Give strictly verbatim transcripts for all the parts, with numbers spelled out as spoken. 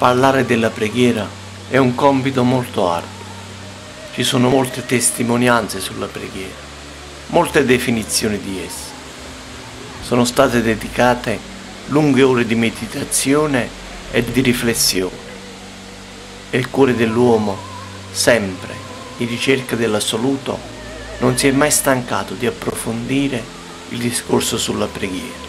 Parlare della preghiera è un compito molto arduo. Ci sono molte testimonianze sulla preghiera, molte definizioni di essa. Sono state dedicate lunghe ore di meditazione e di riflessione. E il cuore dell'uomo, sempre in ricerca dell'assoluto, non si è mai stancato di approfondire il discorso sulla preghiera.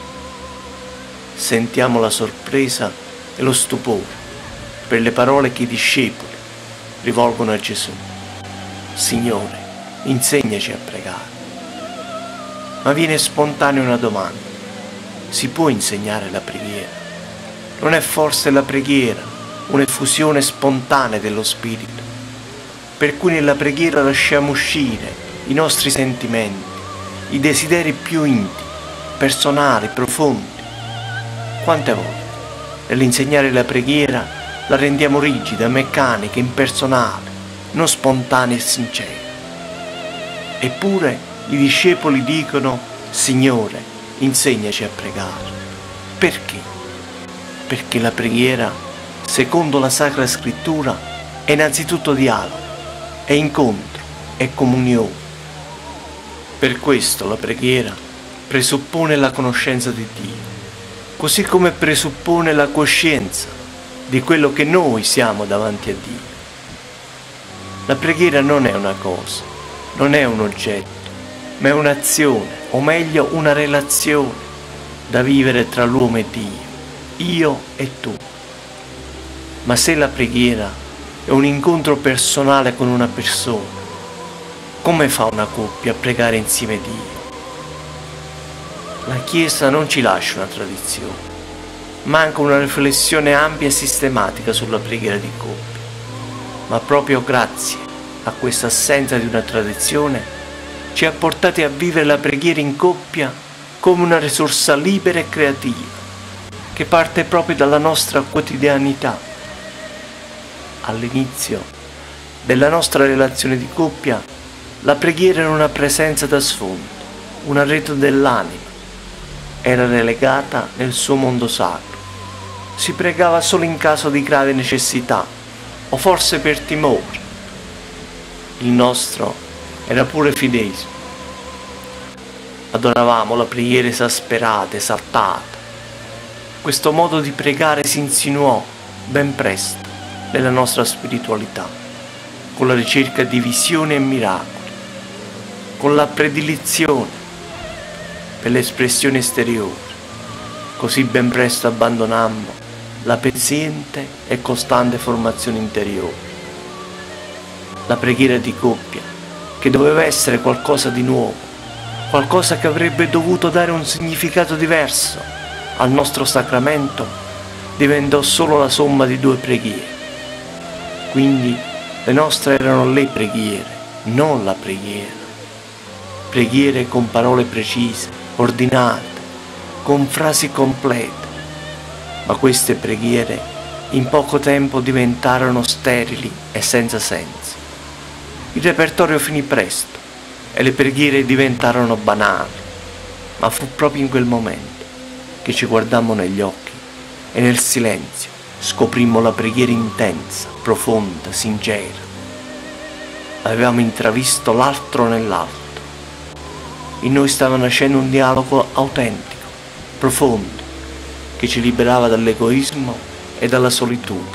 Sentiamo la sorpresa e lo stupore per le parole che i discepoli rivolgono a Gesù. Signore, insegnaci a pregare. Ma viene spontanea una domanda: si può insegnare la preghiera? Non è forse la preghiera un'effusione spontanea dello Spirito, per cui nella preghiera lasciamo uscire i nostri sentimenti, i desideri più intimi, personali, profondi? Quante volte nell'insegnare la preghiera la rendiamo rigida, meccanica, impersonale, non spontanea e sincera? Eppure i discepoli dicono: Signore, insegnaci a pregare. Perché? Perché la preghiera, secondo la Sacra Scrittura, è innanzitutto dialogo, è incontro, è comunione. Per questo la preghiera presuppone la conoscenza di Dio, così come presuppone la coscienza di quello che noi siamo davanti a Dio. La preghiera non è una cosa, non è un oggetto, ma è un'azione, o meglio una relazione da vivere tra l'uomo e Dio, io e tu. Ma se la preghiera è un incontro personale con una persona, come fa una coppia a pregare insieme a Dio? La Chiesa non ci lascia una tradizione, manca una riflessione ampia e sistematica sulla preghiera di coppia. Ma proprio grazie a questa assenza di una tradizione ci ha portati a vivere la preghiera in coppia come una risorsa libera e creativa, che parte proprio dalla nostra quotidianità. All'inizio della nostra relazione di coppia, la preghiera era una presenza da sfondo, un arredo dell'anima. Era relegata nel suo mondo sacro. Si pregava solo in caso di grave necessità, o forse per timore. Il nostro era pure fideismo. Adoravamo la preghiera esasperata, esaltata. Questo modo di pregare si insinuò ben presto nella nostra spiritualità, con la ricerca di visioni e miracoli, con la predilizione per le espressioni esteriori. Così ben presto abbandonammo la paziente e costante formazione interiore. La preghiera di coppia, che doveva essere qualcosa di nuovo, qualcosa che avrebbe dovuto dare un significato diverso al nostro sacramento, diventò solo la somma di due preghiere. Quindi le nostre erano le preghiere, non la preghiera. Preghiere con parole precise, ordinate, con frasi complete. Ma queste preghiere in poco tempo diventarono sterili e senza senso. Il repertorio finì presto e le preghiere diventarono banali, ma fu proprio in quel momento che ci guardammo negli occhi e nel silenzio scoprimmo la preghiera intensa, profonda, sincera. Avevamo intravisto l'altro nell'altro. In noi stava nascendo un dialogo autentico, profondo, che ci liberava dall'egoismo e dalla solitudine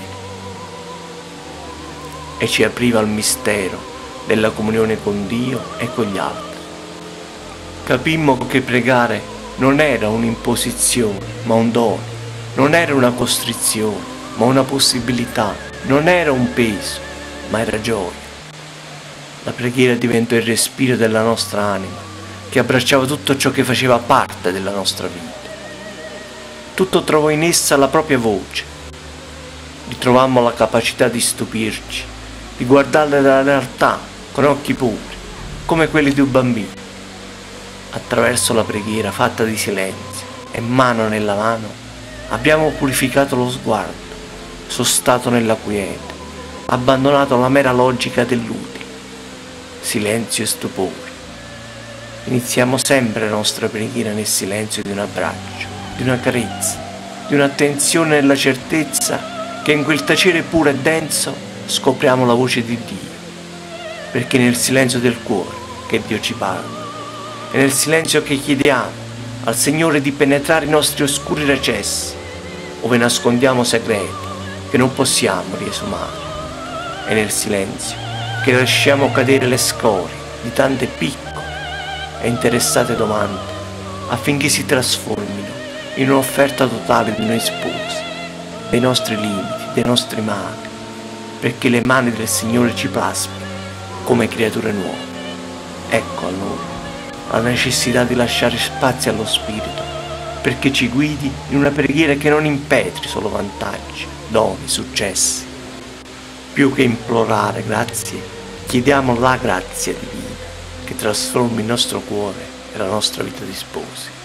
e ci apriva al mistero della comunione con Dio e con gli altri. Capimmo che pregare non era un'imposizione, ma un dono, non era una costrizione, ma una possibilità, non era un peso, ma era gioia. La preghiera diventò il respiro della nostra anima, che abbracciava tutto ciò che faceva parte della nostra vita. Tutto trovò in essa la propria voce. Ritrovammo la capacità di stupirci, di guardare la realtà con occhi puri, come quelli di un bambino. Attraverso la preghiera fatta di silenzio e mano nella mano, abbiamo purificato lo sguardo, sostato nella quiete, abbandonato la mera logica dell'utile. Silenzio e stupore. Iniziamo sempre la nostra preghiera nel silenzio di un abbraccio, di una carezza, di un'attenzione nella certezza che in quel tacere puro e denso scopriamo la voce di Dio, perché nel silenzio del cuore che Dio ci parla, è nel silenzio che chiediamo al Signore di penetrare i nostri oscuri recessi, dove nascondiamo segreti che non possiamo riesumare. È nel silenzio che lasciamo cadere le scorie di tante piccole e interessate domande affinché si trasformino in un'offerta totale di noi sposi, dei nostri limiti, dei nostri mali, perché le mani del Signore ci plasmino come creature nuove. Ecco allora la necessità di lasciare spazio allo Spirito perché ci guidi in una preghiera che non impetri solo vantaggi, doni, successi. Più che implorare grazie, chiediamo la grazia divina che trasformi il nostro cuore e la nostra vita di sposi.